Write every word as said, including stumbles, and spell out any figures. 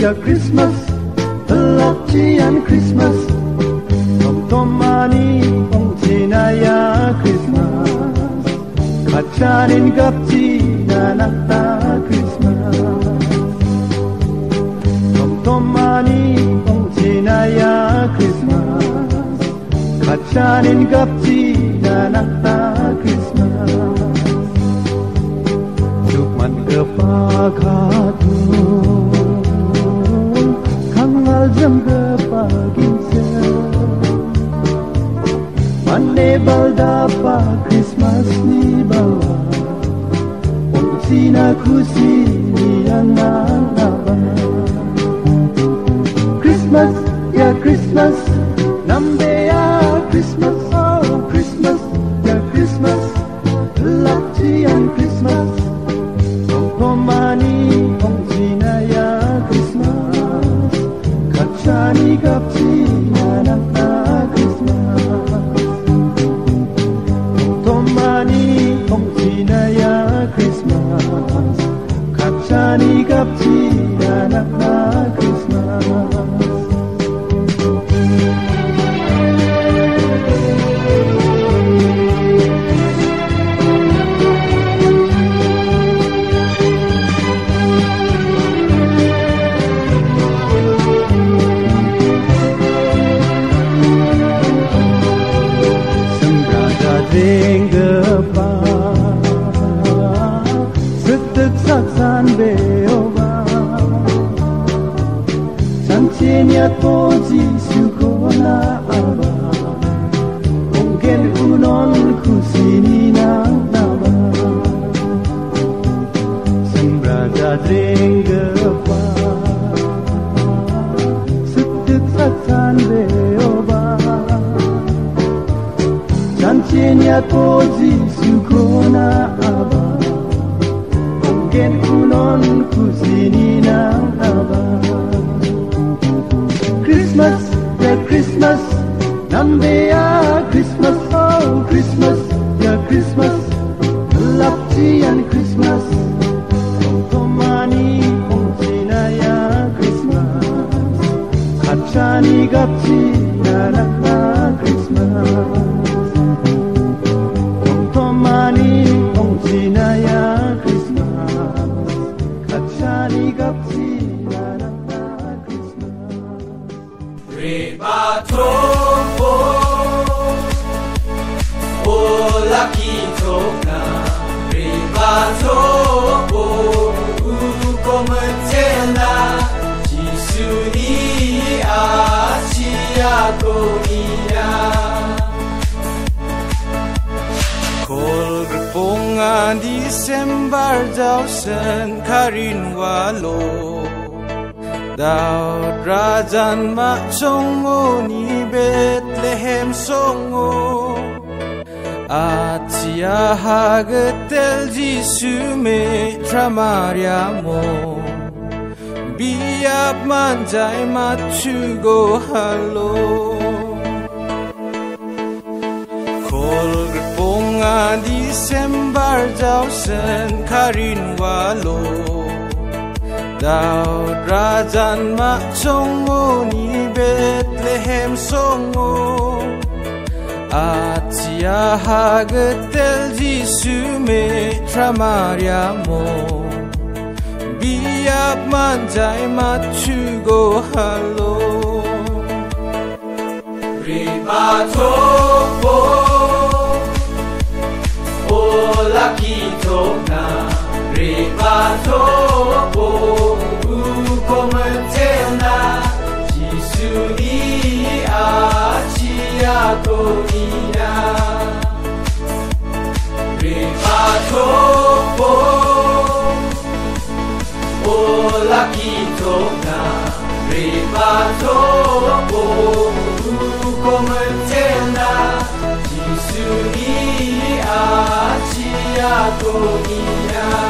ya Christmas, lalapcian Christmas, tomtomani ongcinaya Christmas, kacanin gapci nanakta Christmas, tomtomani ongcinaya Christmas, kacanin gapci nanakta Christmas, cukman kepakatu jam kepaginsa Mane balda Christmas ni bawa Onsina kusini anang-aba Christmas, ya Christmas Nambe ya Christmas, oh Christmas, ya Christmas Lapcian Christmas Tomtomani onsina ya Christmas Kacani gapci nanakta Christmas Tomtomani ongcina ya Christmas Kacani gapci nanakta Christmas Denggepa setek saksan beoba Sancinya toji sukona aba Mungkin unon kusini nang naba Sembrada denggepa setek saksan beoba Sancinya toji sukona aba Mungkin unon kusini nang aba Christmas, ya Christmas Nambe ya Christmas, oh Christmas, ya Christmas Lapcian Christmas Tomtomani ongcina ya Christmas Kacani gapci nanakta Christmas Ongcinaya Christmas, kacani gapci nanakta Christmas. Rebatopo, olaki tokna. Rebatopo, ukomentena. Jisuni aciago ina. Kol gerpongan Desember jausen karin walo Daud rajan mak songo ni Bethlehem songo Atia hagetel Jisu me tramariamo Biap manjai machugo halo Nga Desember jausen karin walo Daud rajan mak songo ni Bethlehem songo Atia hagetel Jisu me tramariamo Biap manjai machugo halo Rebatopo Olaki tokna, rebatopo, ukomentena, Jisuni aciago ina. Rebatopo, olaki tokna, rebatopo, ukomentena, Jisuni aciago ina.